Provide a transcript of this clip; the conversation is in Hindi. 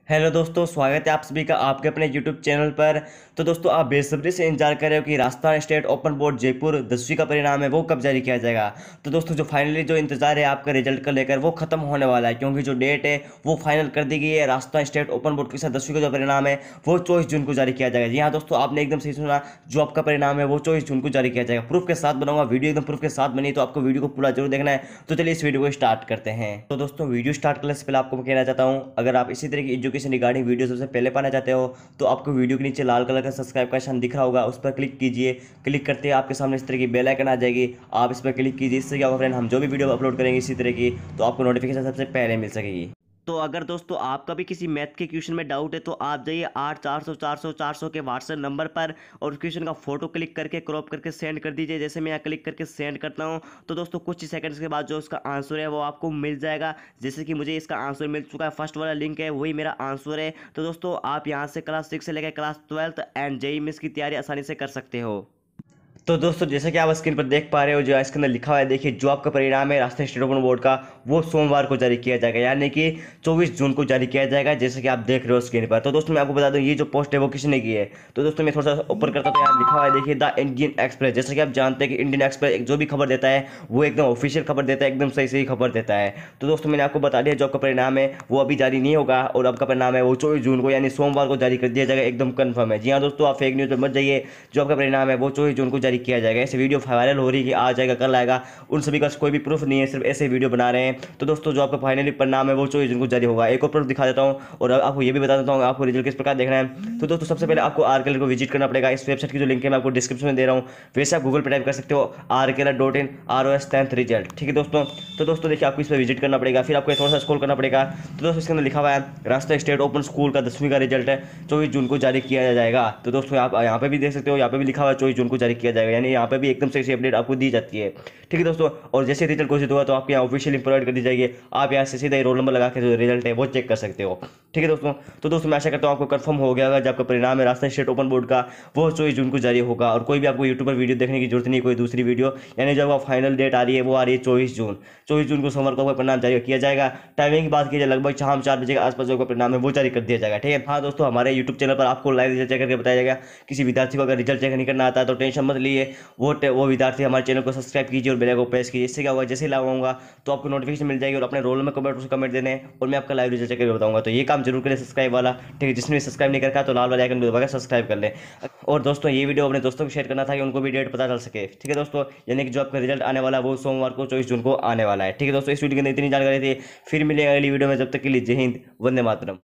हेलो दोस्तों, स्वागत है आप सभी का आपके अपने यूट्यूब चैनल पर। तो दोस्तों, आप बेसब्री से इंतजार कर रहे हो कि Rajasthan state open board Jaipur 10वीं का परिणाम है वो कब जारी किया जाएगा। तो दोस्तों, जो फाइनली जो इंतजार है आपका रिजल्ट को लेकर वो खत्म होने वाला है, क्योंकि जो डेट है वो फाइनल कर दी गई है। राजस्थान स्टेट ओपन बोर्ड के साथ 10वीं का जो परिणाम है वो 24 जून को जारी किया जाएगा। जी हाँ दोस्तों, आपने एकदम सही सुना, जो आपका परिणाम है वो 24 जून को जारी किया जाएगा। प्रूफ के साथ बनाऊंगा वीडियो, एकदम प्रूफ के साथ बनी, तो आपको वीडियो को पूरा जरूर देखना है। तो चलिए इस वीडियो को स्टार्ट करते हैं। तो दोस्तों, वीडियो स्टार्ट करने से पहले आपको मैं कहना चाहता हूँ, अगर आप इसी तरह की एजुकेशन रिगार्डिंग वीडियो सबसे पहले पाना चाहते हो तो आपको वीडियो के नीचे लाल कलर का सब्सक्राइब का निशान दिख रहा होगा, उस पर क्लिक कीजिए। क्लिक करते ही आपके सामने इस तरह की बेल आइकन आ जाएगी, आप इस पर क्लिक कीजिए। इससे क्या होगा फ्रेंड, हम जो भी वीडियो अपलोड करेंगे इसी तरह की, तो आपको नोटिफिकेशन सबसे पहले मिल सकेगी। तो अगर दोस्तों आपका भी किसी मैथ के क्वेश्चन में डाउट है तो आप जाइए 8 400 400 400 के व्हाट्सएप नंबर पर और क्वेश्चन का फोटो क्लिक करके क्रॉप करके सेंड कर दीजिए। जैसे मैं यहाँ क्लिक करके सेंड करता हूँ तो दोस्तों कुछ ही सेकंड्स के बाद जो उसका आंसर है वो आपको मिल जाएगा। जैसे कि मुझे इसका आंसर मिल चुका है, फर्स्ट वाला लिंक है वही मेरा आंसर है। तो दोस्तों, आप यहाँ से क्लास 6 से लेकर class 12th and JEE mains की तैयारी आसानी से कर सकते हो। तो दोस्तों, जैसे कि आप स्क्रीन पर देख पा रहे हो, जो इसके अंदर लिखा हुआ है, देखिए, जो आपका परिणाम है राजस्थान स्टेट ओपन बोर्ड का वो सोमवार को जारी किया जाएगा, यानी कि 24 जून को जारी किया जाएगा, जैसे कि आप देख रहे हो स्क्रीन पर। तो दोस्तों, मैं आपको बता दूं ये जो पोस्ट है वो किसने की है। तो दोस्तों, मैं थोड़ा सा ऊपर करता तो यहाँ लिखा हुआ है, देखिए, द इंडियन एक्सप्रेस। जैसे कि आप जानते हैं कि इंडियन एक्सप्रेस जो भी खबर देता है वो एकदम ऑफिशियल खबर देता है, एकदम सही सही खबर देता है। तो दोस्तों, मैंने आपको बता दिया जो आपका परिणाम है वो अभी जारी नहीं होगा, और आपका परिणाम है वो 24 जून को यानी सोमवार को जारी कर दिया जाएगा, एकदम कन्फर्म है। जी हाँ दोस्तों, आप फेक न्यूज़ पर मत जाइए, जो आपका परिणाम है वो 24 जून को जारी किया जाएगा। ऐसे वीडियो वायरल हो रही है कि आ जाएगा कल आएगा, उन सभी का कोई भी प्रूफ नहीं है, सिर्फ ऐसे वीडियो बना रहे हैं। तो दोस्तों, जो आपका फाइनली परिणाम है वो 24 जून को जारी होगा। एक और प्रूफ दिखा देता हूँ और आपको ये भी बता देता हूँ आपको रिजल्ट किस प्रकार देखना है। तो दोस्तों, सबसे पहले आपको आरकेएल को विजिट करना पड़ेगा। इस वेबसाइट की जो लिंक है मैं आपको डिस्क्रिप्शन में दे रहा हूँ, वैसे आप गूगल पर टाइप कर सकते हो rkl.in ROS 10th रिजल्ट, ठीक है दोस्तों। तो दोस्तों, देखिए, आपको इस पर विजिट करना पड़ेगा, फिर आपको थोड़ा सा स्क्रॉल करना पड़ेगा। तो दोस्तों, इसके अंदर लिखा हुआ है राजस्थान स्टेट ओपन स्कूल का 10वीं का रिजल्ट है 24 जून को जारी किया जाएगा। तो दोस्तों, आप यहाँ पे भी देख सकते हो, यहाँ पे भी लिखा हुआ है 24 जून को जारी किया जाएगा, यानी यहाँ पे भी एकदम सही अपडेट आपको दी जाती है, ठीक है दोस्तों। और जैसे रिजल्ट घोषित हुआ तो आपके यहाँ ऑफिशियली प्रोवाइड कर दी जाएगी, आप यहाँ से सीधा रोल नंबर लगा के जो रिजल्ट है वो चेक कर सकते हो, ठीक है दोस्तों। तो दोस्तों, मैं आशा करता हूँ आपको कंफर्म हो गया होगा, जब आपका परिणाम है राजस्थान स्टेट ओपन बोर्ड का वो 24 जून को जारी होगा। और कोई भी आपको यूट्यूब पर वीडियो देखने की जरूरत नहीं, कोई दूसरी वीडियो, यानी जब आप फाइनल डेट आ रही है वो आ रही है 24 जून। 24 जून को सोमवार को आपका परिणाम जारी किया जाएगा। टाइमिंग की बात की जाए, लगभग शाम 4 बजे के आसपास जो आपका परिणाम है वो जारी कर दिया जाएगा, ठीक है। हाँ दोस्तों, हमारे यूट्यूब चैनल पर आपको लाइव रिजल्ट चेक करके बताया जाएगा। किसी विद्यार्थी को अगर रिजल्ट चेक नहीं करना आता है तो टेंशन मत लिए, वो विद्यार्थी हमारे चैनल को सब्सक्राइब कीजिए और बेल आइकन को प्रेस कीजिए। इससे क्या होगा, जैसे ही लगाऊंगा तो आपको नोटिफिकेशन मिल जाएगी और अपने रोल में कमेंट देने हैं और मैं आपका लाइव रिजल्ट चेक करके बताऊंगा। तो ये काम जरूर करें, सब्सक्राइब वाला, ठीक है। जिसने सब्सक्राइब नहीं करता तो लाल वाले आइकन को दबाकर सब्सक्राइब कर ले। और दोस्तों, ये वीडियो अपने दोस्तों को शेयर करना था कि उनको भी डेट पता चल सके, ठीक है दोस्तों। यानी कि जो आपका रिजल्ट आने वाला है वो सोमवार को 24 जून को आने वाला है, ठीक है दोस्तों। इस वीडियो के अंदर इतनी जानकारी थी, फिर मिलेगा अगली वीडियो में, जब तक के लिए जय हिंद, वंदे मातरम।